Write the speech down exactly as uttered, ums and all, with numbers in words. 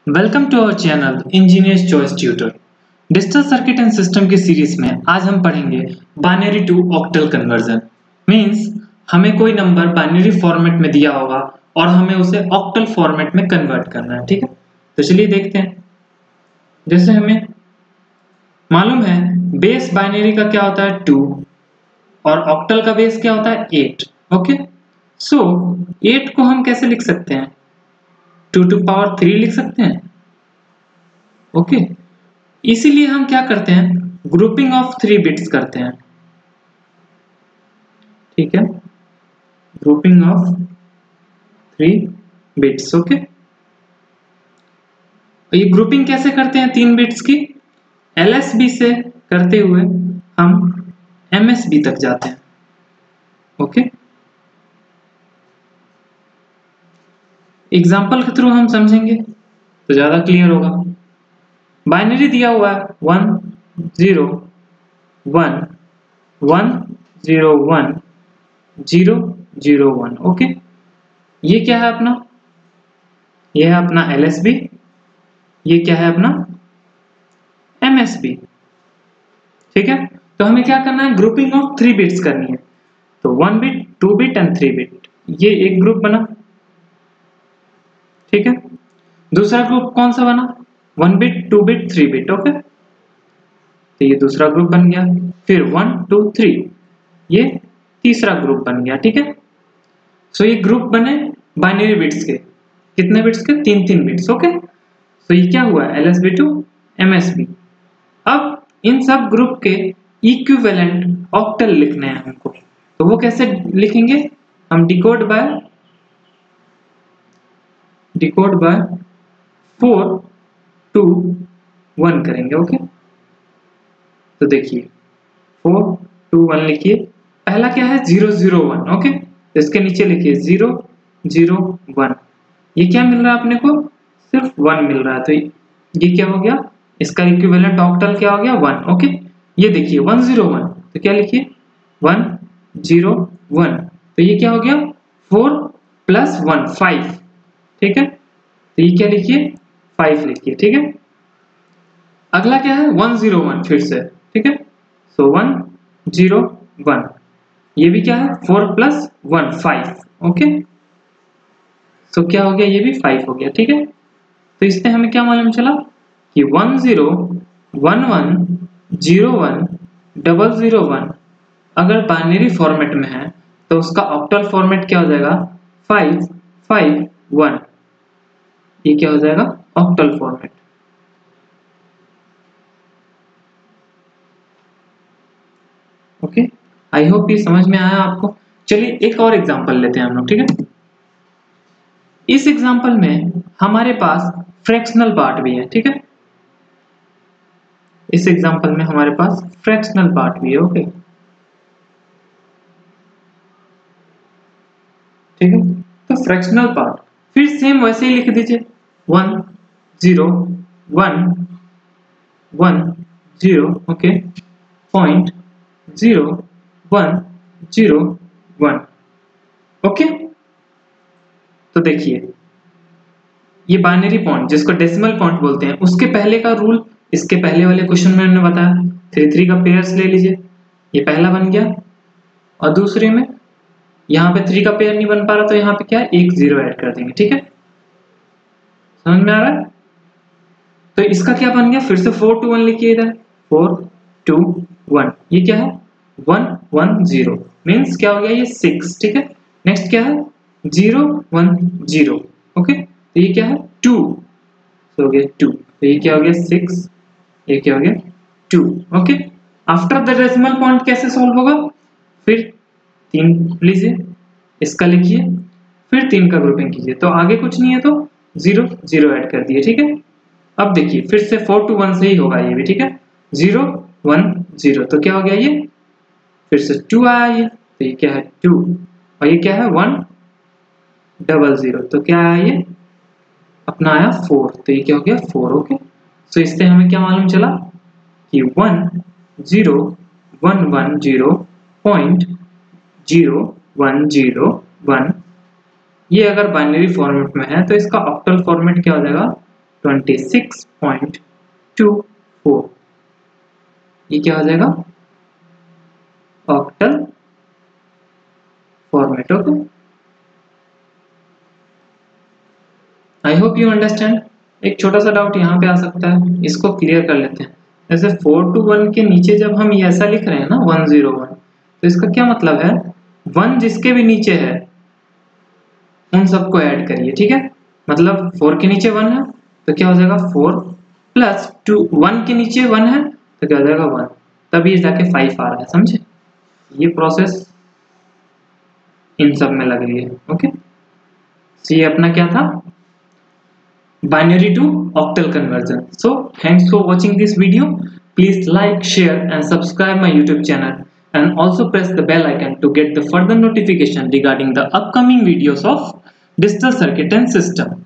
Welcome to our channel engineers choice tutor. Digital circuit and system की series में आज हम पढ़ेंगे binary to octal conversion. Means हमें कोई नंबर बाइनरी फॉर्मेट में दिया होगा और हमें उसे ऑक्टल फॉर्मेट में कन्वर्ट करना है। ठीक है, तो चलिए देखते हैं। जैसे हमें मालूम है बेस बाइनरी का क्या होता है टू और ऑक्टल का बेस क्या होता है एट। ओके, सो एट को हम कैसे लिख सकते हैं? टू टू पावर थ्री लिख सकते हैं। ओके, इसीलिए हम क्या करते हैं, ग्रुपिंग ऑफ थ्री बिट्स करते हैं। ठीक है, grouping of three bits. Okay, ये ग्रुपिंग कैसे करते हैं तीन बिट्स की? एलएसबी से करते हुए हम एमएसबी तक जाते हैं। ओके, एग्जाम्पल के थ्रू हम समझेंगे तो ज्यादा क्लियर होगा। बाइनरी दिया हुआ है one zero one one zero one zero zero one. Okay, ये क्या है अपना? ये है अपना एलएसबी, ये क्या है अपना एमएसबी। ठीक है, तो हमें क्या करना है, ग्रुपिंग ऑफ थ्री बिट्स करनी है। तो one bit, two bit and three bit, ये एक ग्रुप बना। ठीक है, दूसरा ग्रुप कौन सा बना? One bit, two bit, three bit. Okay, तो ये दूसरा ग्रुप बन गया। फिर वन टू थ्री, ये तीसरा ग्रुप बन गया। ठीक है, सो ये ग्रुप बने बाइनरी बिट्स के। कितने बिट्स के? तीन तीन बिट्स। ओके, सो ये क्या हुआ, एलएसबी टू एमएसबी। अब इन सब ग्रुप के इक्विवेलेंट ऑक्टल लिखने हैं हमको, तो वो कैसे लिखेंगे? हम decode by decode by four two one करेंगे। ओके, तो देखिए फोर टू वन लिखिए। पहला क्या है, जीरो जीरो वन। ओके, तो इसके नीचे लिखिए जीरो जीरो वन। ये क्या मिल रहा है अपने को? सिर्फ वन मिल रहा है, तो ये क्या हो गया, इसका इक्विवेलेंट ऑक्टल क्या हो गया, वन। ओके, ये देखिए वन जीरो वन, तो क्या लिखिए वन जीरो वन, तो ये क्या हो गया, फोर प्लस वन फाइव। ठीक है, तो ये क्या लिखिए, फाइव लिखिए। ठीक है, अगला क्या है, वन जीरो वन फिर से। ठीक है, सो वन जीरो वन, ये भी क्या है, four plus one five. Okay, so क्या हो गया, ये भी फाइव हो गया। ठीक है, तो इससे हमें क्या मालूम चला कि one zero one one zero one double zero one अगर बाइनरी फॉर्मेट में है तो उसका ऑक्टल फॉर्मेट क्या हो जाएगा, फाइव फाइव वन। ये क्या हो जाएगा, octal format. Okay, I hope ये समझ में आया आपको। चलिए एक और एग्जांपल लेते हैं हम लोग। ठीक है, इस एग्जांपल में हमारे पास फ्रैक्शनल पार्ट भी है। ठीक है, इस एग्जांपल में हमारे पास फ्रैक्शनल पार्ट भी है। ओके, ठीक है, तो फ्रैक्शनल पार्ट फिर सेम वैसे ही लिख दीजिए, one zero one one zero. Okay, point zero one zero one. Okay, तो देखिए ये बाइनरी पॉइंट जिसको डेसिमल पॉइंट बोलते हैं, उसके पहले का रूल इसके पहले वाले क्वेश्चन में हमने बताया, थ्री थ्री का पेयर्स ले लीजिए, ये पहला बन गया। और दूसरे में यहाँ पे थ्री का पेयर नहीं बन पा रहा, तो यहाँ पे क्या है, एक जीरो ऐड कर देंगे। ठीक है, समझ में आ रहा है? तो इसका क्या बन गया, फिर से फोर टू वन लिखिए इधर, फोर टू वन, ये क्या है, वन वन जीरो, मीन्स क्या हो गया, ये सिक्स। ठीक है, नेक्स्ट क्या है, जीरो वन जीरो। ओके, तो ये क्या है, टू, तो हो गया टू, तो ये क्या हो गया, सिक्स, ये क्या हो गया, two. Okay, after the decimal point कैसे सॉल्व होगा, फिर तीन लीजिए, इसका लिखिए, फिर तीन का ग्रुपिंग कीजिए, तो आगे कुछ नहीं है तो जीरो जीरो ऐड कर दिए। ठीक है, अब देखिए फिर से फोर टू वन से ही होगा ये भी। ठीक है, जीरो वन जीरो, तो क्या हो गया, ये फिर से टू आया, ये तो ये क्या है, टू, और ये क्या है, वन डबल जीरो, तो क्या आया, ये अपना आया फोर, तो ये क्या हो गया, फोर। ओके, सो इससे हमें क्या मालूम चला कि one zero one one zero point zero one zero one, ये अगर बाइनरी फॉर्मेट में है तो इसका ऑक्टल फॉर्मेट क्या हो जाएगा, twenty six point two four, ये क्या हो जाएगा octal format. Okay, I hope you understand. एक छोटा सा डाउट यहाँ पे आ सकता है, इसको क्लियर कर लेते हैं। जैसे फोर टू वन के नीचे जब हम ये ऐसा लिख रहे हैं ना वन जीरो वन, तो इसका क्या मतलब है, वन जिसके भी नीचे है उन सबको ऐड करिए, ठीक है। मतलब फोर के नीचे वन है तो क्या हो जाएगा फोर प्लस टू, वन के नीचे वन है तो क्या हो जाएगा वन, तब ये जाके फाइव आ रहा है, समझे। ये प्रोसेस इन सब में लग रही है। ओके, तो ये अपना क्या था, binary to octal conversion. So thanks for watching this video. Please like, share and subscribe my YouTube channel, and also press the bell icon to get the further notification regarding the upcoming videos of digital circuit and system.